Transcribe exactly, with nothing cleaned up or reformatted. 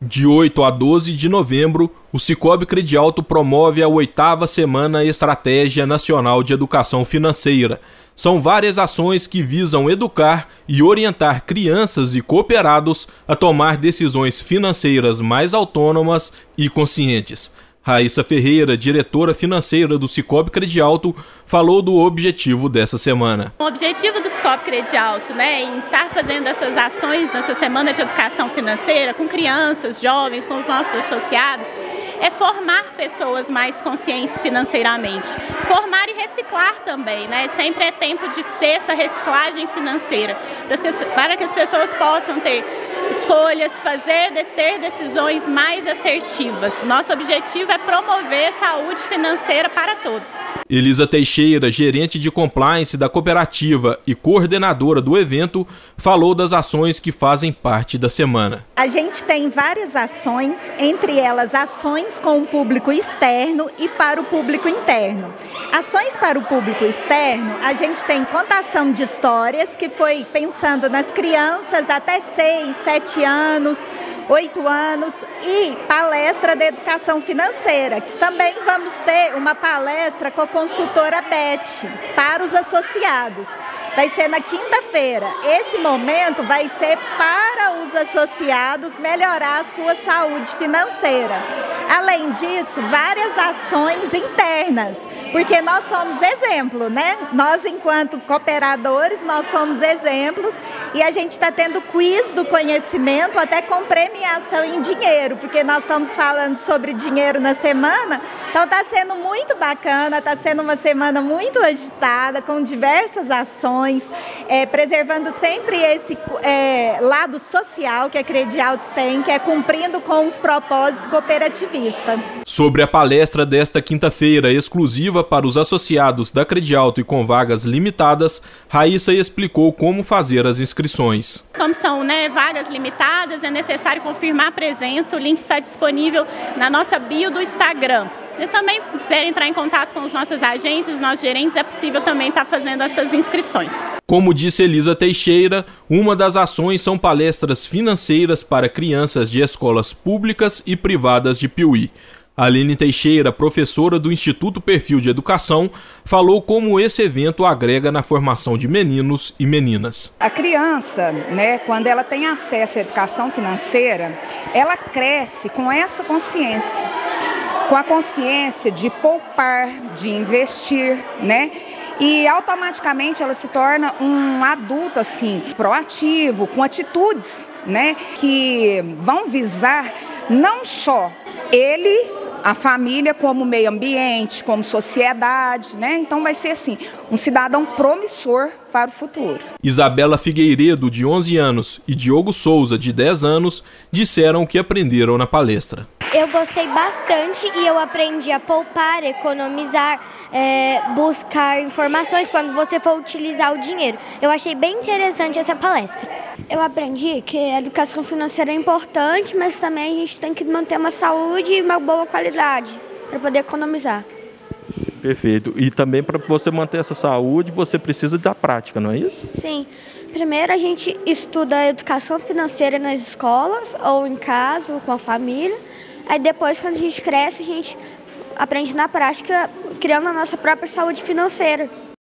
De oito a doze de novembro, o Sicoob Credialto promove a oitava Semana Estratégia Nacional de Educação Financeira. São várias ações que visam educar e orientar crianças e cooperados a tomar decisões financeiras mais autônomas e conscientes. Raíssa Ferreira, diretora financeira do Sicoob Credialto, falou do objetivo dessa semana. O objetivo do Sicoob Credialto, né, em estar fazendo essas ações nessa Semana de Educação Financeira com crianças, jovens, com os nossos associados, é formar pessoas mais conscientes financeiramente. Formar e reciclar também, né? Sempre é tempo de ter essa reciclagem financeira, para que as, para que as pessoas possam ter escolhas, fazer, ter decisões mais assertivas. Nosso objetivo é promover saúde financeira para todos. Elisa Teixeira, gerente de compliance da cooperativa e coordenadora do evento, falou das ações que fazem parte da semana. A gente tem várias ações, entre elas ações com o público externo e para o público interno. Ações para o público externo, a gente tem contação de histórias, que foi pensando nas crianças até seis, sete anos, oito anos, e palestra de educação financeira. Também vamos ter uma palestra com a consultora Beth para os associados. Vai ser na quinta-feira. Esse momento vai ser para os associados melhorar a sua saúde financeira. Além disso, várias ações internas, porque nós somos exemplo, né? Nós, enquanto cooperadores, nós somos exemplos, e a gente está tendo quiz do conhecimento até com premiação em dinheiro, porque nós estamos falando sobre dinheiro na semana, então está sendo muito bacana, está sendo uma semana muito agitada, com diversas ações, é, preservando sempre esse é, lado social que a Credialto tem, que é cumprindo com os propósitos cooperativistas. Sobre a palestra desta quinta-feira, exclusiva para os associados da Credialto e com vagas limitadas, Raíssa explicou como fazer as inscrições. Como são, né, vagas limitadas, é necessário confirmar a presença. O link está disponível na nossa bio do Instagram. Mas também, se quiserem entrar em contato com as nossas agências, os nossos gerentes, é possível também estar fazendo essas inscrições. Como disse Elisa Teixeira, uma das ações são palestras financeiras para crianças de escolas públicas e privadas de Piuí. Aline Teixeira, professora do Instituto Perfil de Educação, falou como esse evento agrega na formação de meninos e meninas. A criança, né, quando ela tem acesso à educação financeira, ela cresce com essa consciência, com a consciência de poupar, de investir, né? E automaticamente ela se torna um adulto assim, proativo, com atitudes, né, que vão visar não só ele, a família, como meio ambiente, como sociedade, né? Então vai ser assim, um cidadão promissor para o futuro. Isabela Figueiredo, de onze anos, e Diogo Souza, de dez anos, disseram o que aprenderam na palestra. Eu gostei bastante e eu aprendi a poupar, economizar, é, buscar informações quando você for utilizar o dinheiro. Eu achei bem interessante essa palestra. Eu aprendi que a educação financeira é importante, mas também a gente tem que manter uma saúde e uma boa qualidade para poder economizar. Perfeito. E também para você manter essa saúde, você precisa da prática, não é isso? Sim. Primeiro a gente estuda a educação financeira nas escolas ou em casa, ou com a família. Aí depois, quando a gente cresce, a gente aprende na prática, criando a nossa própria saúde financeira.